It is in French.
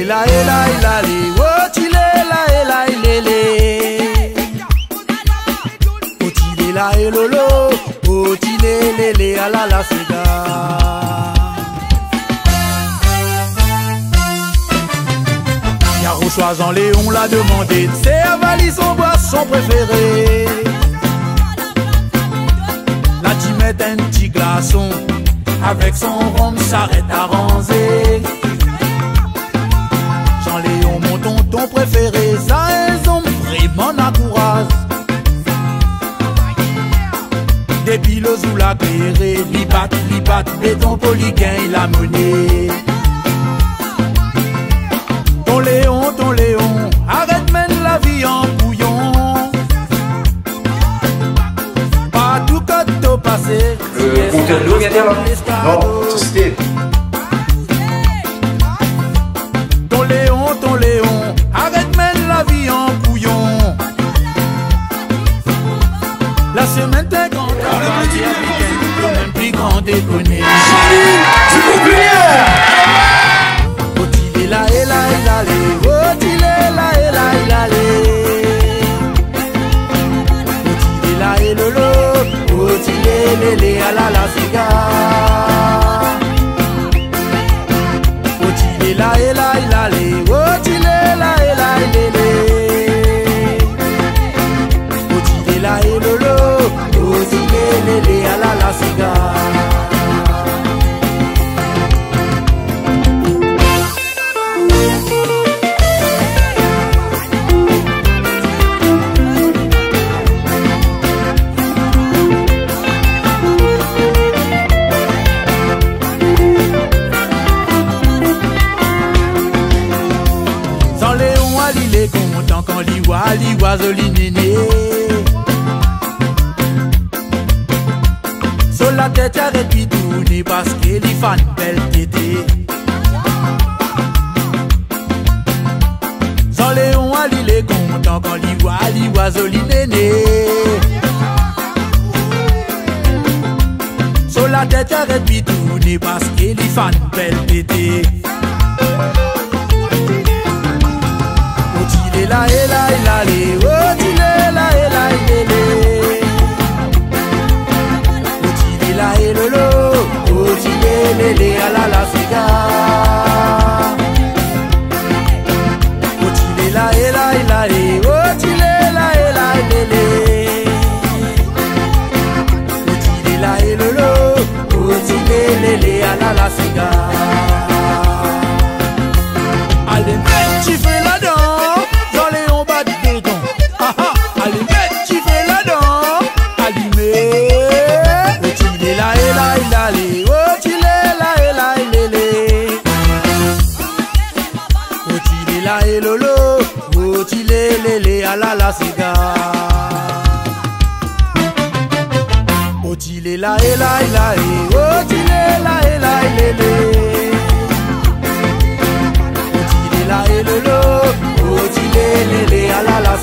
la et la et la li, otile la et la et lele. Otile la et lolo, otile lele à la sega. Yarouchoisan Léon l'a demandé de servir son boisson préférée. La timette un petit glaçon, avec son rhum s'arrête à ranzer. Jean-Léon, mon tonton préféré, ça raison vraiment n'encourage. Des pilotes ou la clérée, libat, béton polygain, il a mené. Ton Léon, arrête mène la vie en bouillon. Pas tout côté au passé. Bouteille d'eau, viens là. Non, c'était. Ton Léon, arrête mène la vie en bouillon. La semaine t'es grande, même plus grand déconné. S'il vous plaît. Otile la et la et la li, otile la et la et la li. Otile la et lolo, otile lele à la sega. Otile la et la et la li, otile la et la et lele. Otile la et lolo, otile lele à la sega. Content quand l'oiseau néné. Sur la tête arrête puis tourner parce qu'il y fait une belle tété. Sans Léon il est content quand l'oiseau néné. Sur la tête arrête puis tourner parce qu'il y fait une belle tété. Otile la et la et la li, otile la et la et lele. Otile la et lolo, otile lele à la sega. Otile la et la et la li, otile la et la et lele. Otile la et lolo, otile lele à la sega. Allez, mec, tu fais la danse. La et lolo, otile lele à la sega. Otile la et la et la et otile la et la et lele. Otile la et lolo, otile lele à la